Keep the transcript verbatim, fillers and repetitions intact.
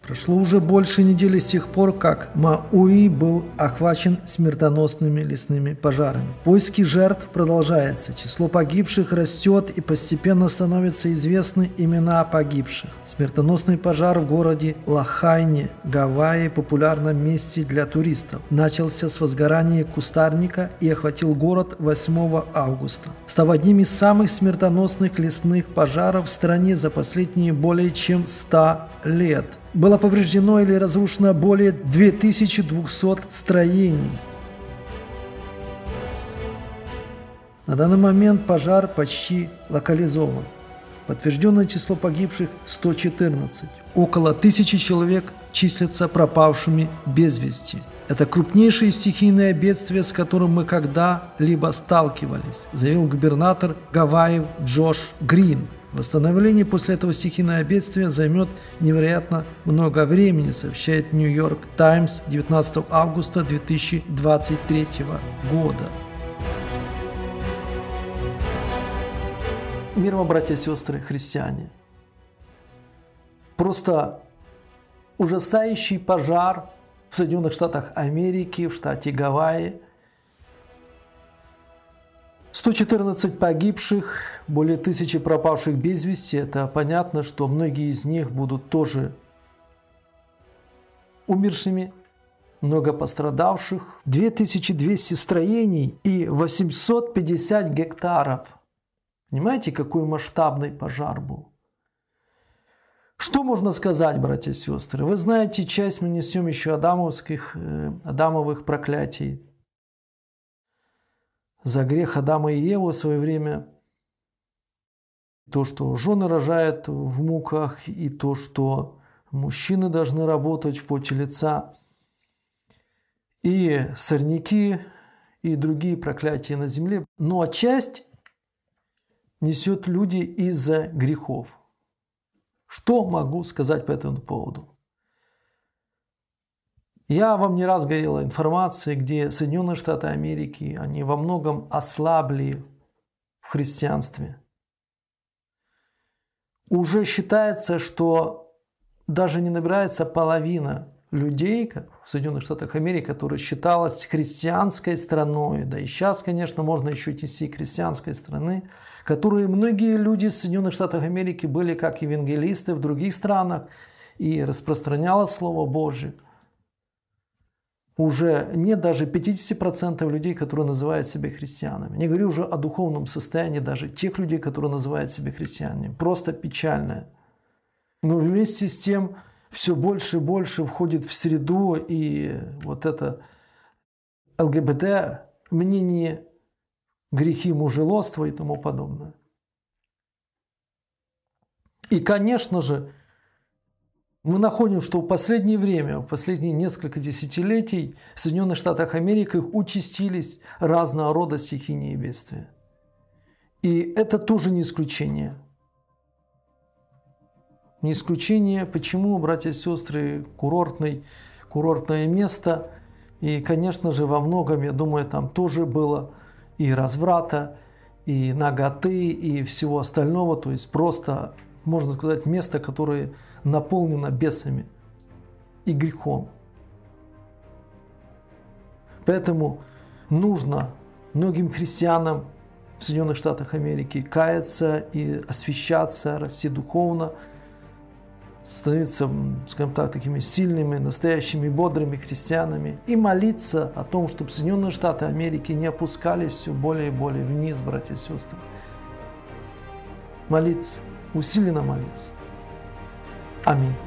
Прошло уже больше недели с тех пор, как Мауи был охвачен смертоносными лесными пожарами. Поиски жертв продолжаются, число погибших растет и постепенно становятся известны имена погибших. Смертоносный пожар в городе Лахайне, Гавайи, популярном месте для туристов, начался с возгорания кустарника и охватил город восьмого августа, став одним из самых смертоносных лесных пожаров в стране за последние более чем сто лет. Было повреждено или разрушено более две тысячи двухсот строений. На данный момент пожар почти локализован. Подтвержденное число погибших – сто четырнадцать. Около тысячи человек числятся пропавшими без вести. Это крупнейшее стихийное бедствие, с которым мы когда-либо сталкивались, заявил губернатор Гавайев Джош Грин. Восстановление после этого стихийного бедствия займет невероятно много времени, сообщает Нью-Йорк Таймс девятнадцатого августа две тысячи двадцать третьего года. Мир вам, братья и сестры, христиане. Просто ужасающий пожар в Соединенных Штатах Америки, в штате Гавайи. сто четырнадцать погибших, более тысячи пропавших без вести. Это понятно, что многие из них будут тоже умершими, много пострадавших. две тысячи двести строений и восемьсот пятьдесят гектаров. Понимаете, какой масштабный пожар был? Что можно сказать, братья и сестры? Вы знаете, часть мы несем еще адамовских, э, адамовых проклятий. За грех Адама и Евы в свое время. То, что жены рожают в муках, и то, что мужчины должны работать в поте лица. И сорняки, и другие проклятия на земле. Но часть несет люди из-за грехов. Что могу сказать по этому поводу? Я вам не раз говорил о информации, где Соединенные Штаты Америки, они во многом ослабли в христианстве. Уже считается, что даже не набирается половина людей в Соединенных Штатах Америки, которая считалась христианской страной, да и сейчас, конечно, можно еще отнести к христианской страны, которые многие люди из Соединенных Штатов Америки были как евангелисты в других странах и распространяло Слово Божие. Уже нет даже пятьдесят процентов людей, которые называют себя христианами. Не говорю уже о духовном состоянии даже тех людей, которые называют себя христианами. Просто печальное. Но вместе с тем все больше и больше входит в среду и вот это ЛГБТ, мнение, грехи мужелоства и тому подобное. И, конечно же, мы находим, что в последнее время, в последние несколько десятилетий в Соединенных Штатах Америки участились разного рода стихийные бедствия. И это тоже не исключение. Не исключение, почему, братья и сестры, курортный, курортное место. И, конечно же, во многом, я думаю, там тоже было и разврата, и наготы, и всего остального. То есть просто, можно сказать, место, которое наполнено бесами и грехом. Поэтому нужно многим христианам в Соединенных Штатах Америки каяться и освящаться, расти духовно, становиться, скажем так, такими сильными, настоящими, бодрыми христианами и молиться о том, чтобы Соединенные Штаты Америки не опускались все более и более вниз, братья и сестры. Молиться, усиленно молиться. Аминь.